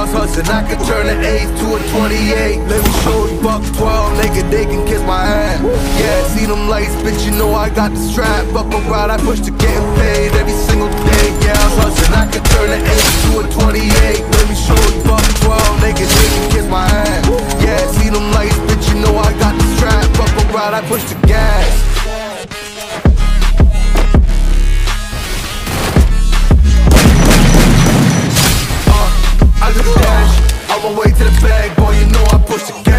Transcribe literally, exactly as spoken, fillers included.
was hustling, I could turn an eight to a twenty-eight. Let me show you buck twelve, nigga, they can kiss my ass. Yeah, see them lights, bitch, you know I got the strap. Up a ride, I push to getting paid every single day. Yeah, I was hustling, I could turn an eight to a twenty-eight. Let me show you buck twelve, nigga, they can kiss my ass. Yeah, see them lights, bitch, you know I got the strap. Up a ride, I push the gas. I just dash, on my way to the bag, boy, you know I push the gas.